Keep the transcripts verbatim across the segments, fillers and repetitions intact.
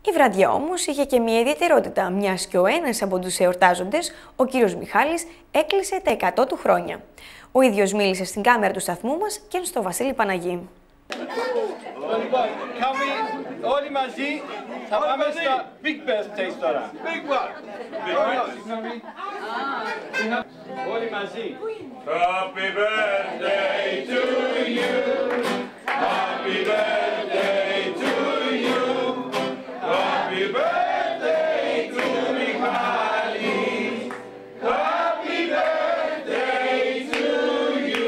Η βραδιά όμως είχε και μια ιδιαιτερότητα, μιας και ο ένας από τους εορτάζοντες, ο κύριος Μιχάλης, έκλεισε τα εκατό του χρόνια. Ο ίδιος μίλησε στην κάμερα του σταθμού μας και στο Βασίλη Παναγή. Λοιπόν, όλοι μαζί θα πάμε στα Big Birthdays τώρα. Big one! Όλοι μαζί. Happy birthday to you. Happy birthday to you. Happy birthday to Michali. Happy birthday to you.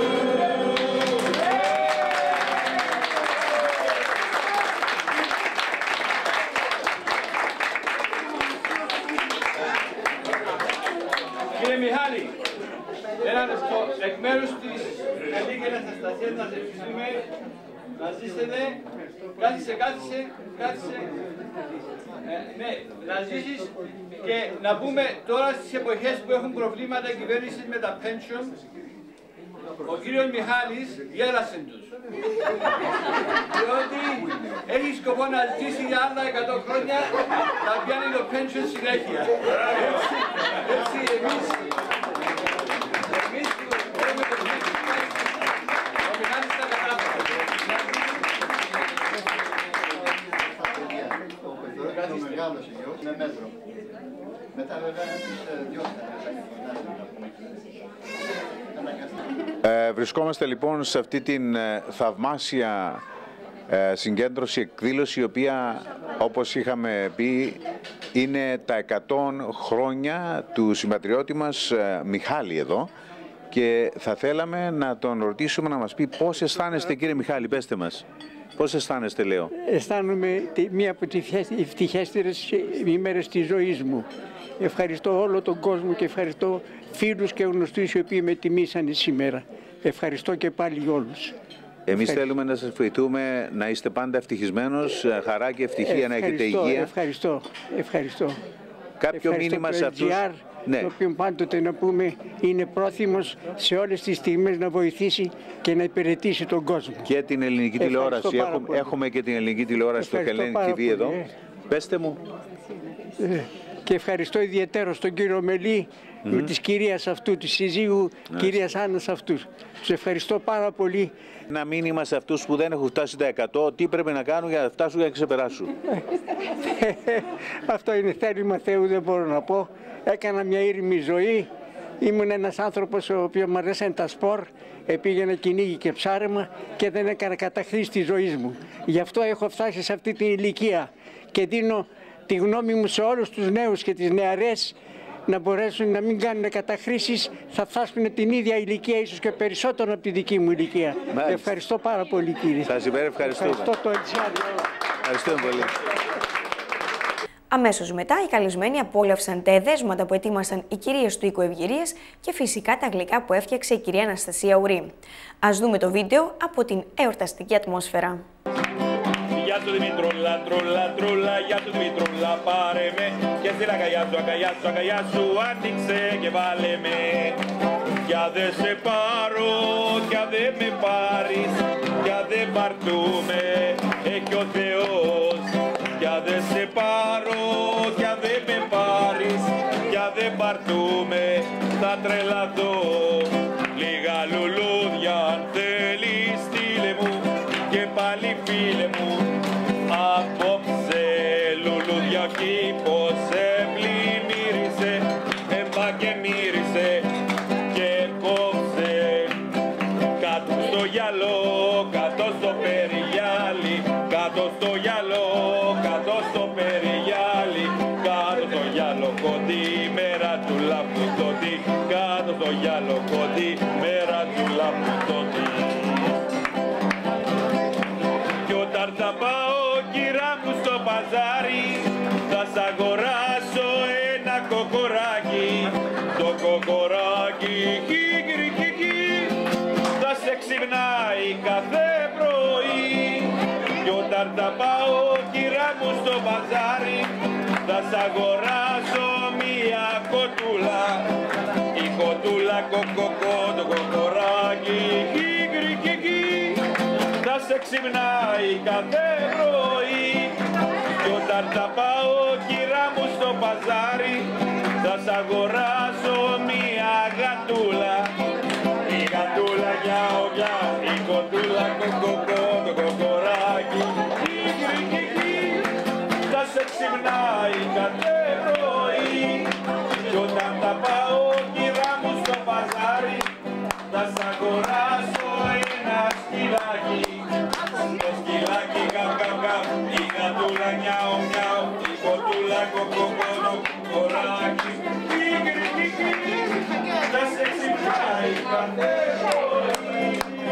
Κύριε Μιχάλη, ένα λεπτό, εκ μέρους της Ελλήνικης Αστασίας να σε ευχηθούμε να ζήσετε, κάθισε, κάθισε, κάθισε, ε, ναι, να ζήσεις και να πούμε τώρα στις εποχές που έχουν προβλήματα κυβέρνησης με τα pension, ο κύριος Μιχάλης γέλασε τους, διότι έχει σκοπό να ζήσει για άλλα εκατό χρόνια να πιάνει το pension συνέχεια. Έτσι, έτσι εμείς, εμείς έχουμε το ο Μιχάλης τα κατάφερε. Ο μεγάλος γιος με μέτρο. Μετά βέβαια τις διώχνει. Ε, βρισκόμαστε λοιπόν σε αυτή την ε, θαυμάσια ε, συγκέντρωση, εκδήλωση, η οποία, όπως είχαμε πει, είναι τα εκατό χρόνια του συμπατριώτη μας ε, Μιχάλη εδώ, και θα θέλαμε να τον ρωτήσουμε να μας πει πώς αισθάνεστε, κύριε Μιχάλη, πέστε μας. Πώς αισθάνεστε, λέω? Αισθάνομαι μία από τις ευτυχέστερες ημέρες της ζωής μου. Ευχαριστώ όλο τον κόσμο και ευχαριστώ φίλους και γνωστούς οι οποίοι με τιμήσανε σήμερα. Ευχαριστώ και πάλι όλους. Εμείς θέλουμε να σας ευχηθούμε να είστε πάντα ευτυχισμένος, χαρά και ευτυχία, να έχετε υγεία. Ευχαριστώ, ευχαριστώ. Κάποιο ευχαριστώ μήνυμα σε αυτούς. Ναι. Το οποίο πάντοτε να πούμε είναι πρόθυμος σε όλες τις στιγμές να βοηθήσει και να υπηρετήσει τον κόσμο. Και την ελληνική τηλεόραση. Έχουμε, έχουμε και την ελληνική τηλεόραση στο Hellenic τι βι εδώ. Ε. Πέστε μου. Ε. Και ευχαριστώ ιδιαίτερα στον κύριο Μελή, mm. με της κυρίας αυτού, της συζύγου yes. κυρίας Άννας αυτούς. Τους ευχαριστώ πάρα πολύ. Ένα μήνυμα σε αυτούς που δεν έχουν φτάσει τα εκατό, τι πρέπει να κάνουν για να φτάσουν και να ξεπεράσουν. Αυτό είναι θέλημα Θεού, δεν μπορώ να πω. Έκανα μια ήρεμη ζωή. Ήμουν ένας άνθρωπος ο οποίος μου αρέσαν τα σπορ, πήγαινα κυνήγι και ψάρεμα και δεν έκανα καταχρήση της ζωής μου. Γι' αυτό έχω φτάσει σε αυτή την ηλικία και δίνω τη γνώμη μου σε όλους τους νέους και τις νεαρές να μπορέσουν να μην κάνουν καταχρήσεις, θα φτάσουν την ίδια ηλικία, ίσως και περισσότερο από τη δική μου ηλικία. Μάλιστα. Ευχαριστώ πάρα πολύ, κύριε. Σας υπερευχαριστούμε. Ευχαριστώ το Ελσιάδιο. Ευχαριστούμε πολύ. Αμέσως μετά, οι καλεσμένοι απόλαυσαν τα εδέσματα που ετοίμασαν οι κυρίες του οίκου Ευγυρίας και φυσικά τα γλυκά που έφτιαξε η κυρία Αναστασία Ουρή. Ας δούμε το βίντεο από την εορταστική ατμόσφαιρα. Γεια σου Δημητρούλα, τρούλα, τρούλα, γεια σου Δημητρούλα, πάρε με και στην αγκαλιά σου, αγκαλιά σου, αγκαλιά σου, άνοιξε και βάλε με. Κι αν δεν σε πάρω, κι αν δεν με πάρεις, κι αν δεν παρτούμε, έχει ο Θεός. Κι αν δεν σε πάρω, κι αν δεν με πάρεις, κι αν δεν παρτούμε, θα τρελαθώ. Λίγα λουλούδια αν θέλεις στείλε μου και πάλι φίλε μου. Απόψε λουλούδια ο κήπος σε πλημμύρισε, έμπα και μύρισε και κόψε. Κάτω στο γυαλό, κάτω στο περιγιάλι, κάτω στο γυαλό, κάτω στο περιγιάλι, κάτω στο γυαλό κοντή, μέρα του λαπουδότη, κάτω στο γυαλό κοντή, μέρα του λαπουδότη. Κι όταν θα πάω κυρά μου στο παζάρι, θα σ' αγοράσω ένα κοκοράκι, το κοκοράκι κίκρι κίκι, θα σε ξυπνάει κάθε πρωί. Κι όταν θα πάω κυρά μου στο παζάρι, θα σ' αγοράσω μία κοτούλα, η κοτούλα κοκοκό, το κοκοράκι κίκρι κίκι, θα σε ξυπνάει κάθε πρωί. Κι όταν θα πάω κυρά μου στο παζάρι, θα σ' αγοράσω μία γατούλα. Η γατούλα γιάω γιάω, η κοντούλα κοκοκό, το κοκοράκι κίκρι κίκρι, θα σε ξυπνάει κάθε πρωί. Κι όταν θα πάω κυρά μου στο παζάρι, θα σ' αγοράσω ένα σκυλάκι. Το σκυλάκι γαμ γαμ γαμ, η γατούλα νιάω νιάω, η κοντούλα κοκοκό, το κοκοράκι κίκρι κίκρι, θα σε ξυπνάει κάθε πρωί.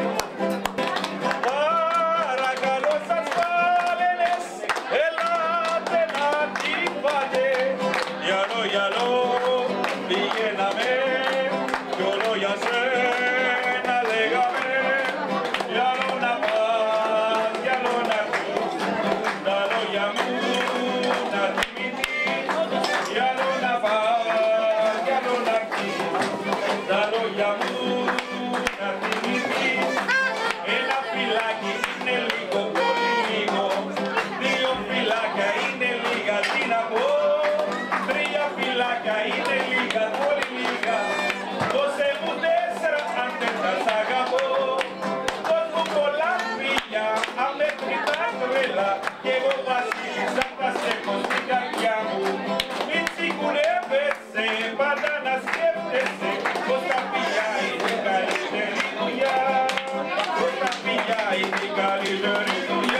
Παρακαλώ σας φάλαινες, ελάτε να τη φάτε. Γυαλό γυαλό πηγαίναμε, κι όλο για σένα λέγαμε. Γυαλό να πας, γυαλό να πεις, τα λόγια μου να θυμηθείς. Γυαλό να πας, γυαλό να πεις, τα λόγια μου να θυμηθείς. Ένα φυλάκι είναι λίγο, πολύ λίγο, δύο φυλάκια είναι λίγα, τι να πω. Τρία φυλάκια είναι λίγα, πολύ λίγα, δώσε μου τέσσερα αν δεν θα σ' αγαπώ. Δώσ' μου πολλά φιλιά, αμέτρητα τρέλα, κι εγώ βασίλισσα θα σε έχω στην καρδιά μου. Μην σιγουρεύεσαι, πάντα να σκέφτεσαι, πως τα φιλιά είναι η καλύτερη δουλειά, πως τα φιλιά είναι η καλύτερη δουλειά.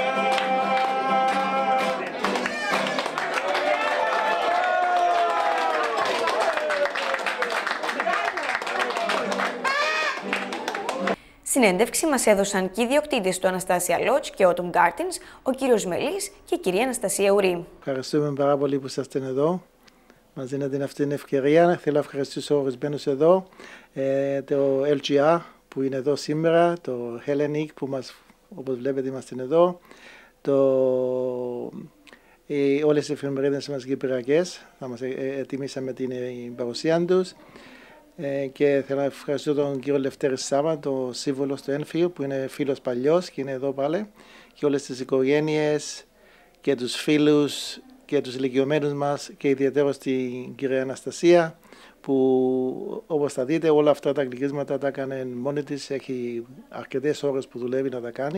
Συνέντευξη μας έδωσαν και οι ιδιοκτήτες του Αναστάσια Lodge και Autumn Gardens, ο κύριος Μελής και η κυρία Αναστασία Ουρή. Ευχαριστούμε πάρα πολύ που είστε εδώ. Μας δίνετε αυτή την ευκαιρία. Θέλω να ευχαριστήσω ορισμένους εδώ, ε, το ελ τζι αρ που είναι εδώ σήμερα, το Hellenic που μας, όπως βλέπετε είμαστε εδώ, το, ε, όλες οι εφημερίδες μας κυπριακές, θα μας ε, ετοιμήσαμε την ε, παρουσία τους. Ε, και θέλω να ευχαριστήσω τον κύριο Λευτέρη Σάβα, το σύμβολο στο Ένφιο, που είναι φίλος παλιός και είναι εδώ πάλι, και όλες τις οικογένειες και τους φίλους και τους ηλικιωμένους μας και ιδιαίτερα την κυρία Αναστασία, που όπως θα δείτε όλα αυτά τα γλυκίσματα τα έκανε μόνη της, έχει αρκετές ώρες που δουλεύει να τα κάνει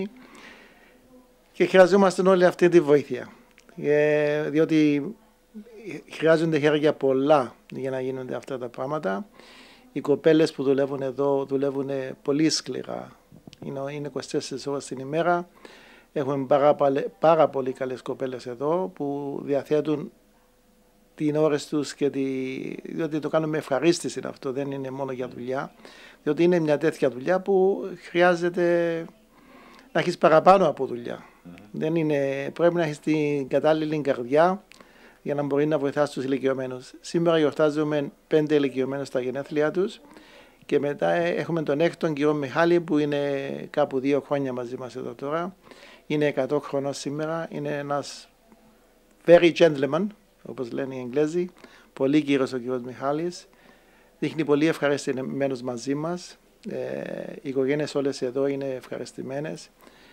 και χρειαζόμαστε όλη αυτή τη βοήθεια, ε, διότι χρειάζονται χέρια πολλά για να γίνονται αυτά τα πράγματα. Οι κοπέλες που δουλεύουν εδώ δουλεύουν πολύ σκληρά. Είναι, είναι είκοσι τέσσερις ώρες την ημέρα. Έχουμε πάρα, πάρα πολύ καλές κοπέλες εδώ που διαθέτουν την ώρες τους και τη, διότι το κάνουμε με ευχαρίστηση αυτό, δεν είναι μόνο για δουλειά. Διότι είναι μια τέτοια δουλειά που χρειάζεται να έχεις παραπάνω από δουλειά. Mm. Δεν είναι, πρέπει να έχεις την κατάλληλη καρδιά για να μπορεί να βοηθάς τους ηλικιωμένους. Σήμερα γιορτάζουμε πέντε ηλικιωμένους στα γενέθλιά τους και μετά έχουμε τον έκτον κύριο Μιχάλη που είναι κάπου δύο χρόνια μαζί μας εδώ τώρα. Είναι εκατό χρονών σήμερα, είναι ένας very gentleman, όπως λένε οι Εγγλέζοι, πολύ κύριος ο κύριος Μιχάλης. Δείχνει πολύ ευχαριστημένος μαζί μας. Ε, οι οικογένειες όλες εδώ είναι ευχαριστημένες.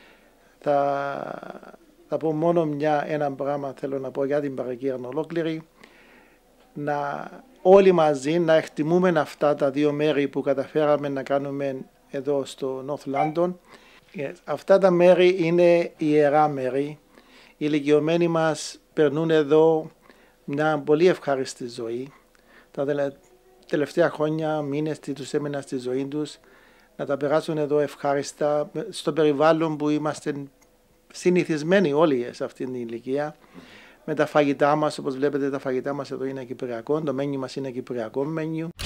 Θα... Θα πω μόνο μια, ένα πράγμα θέλω να πω για την παροικία ολόκληρη. Να όλοι μαζί να εκτιμούμε αυτά τα δύο μέρη που καταφέραμε να κάνουμε εδώ στο North London. Yes. Αυτά τα μέρη είναι ιερά μέρη. Οι ηλικιωμένοι μας περνούν εδώ μια πολύ ευχάριστη ζωή. Τα τελευταία χρόνια, μήνες τους έμειναν στη ζωή τους, να τα περάσουν εδώ ευχάριστα στο περιβάλλον που είμαστε συνηθισμένοι όλοι σε αυτήν την ηλικία. Με τα φαγητά μας, όπως βλέπετε τα φαγητά μας εδώ είναι κυπριακό, το μένιου μας είναι κυπριακό μένιου.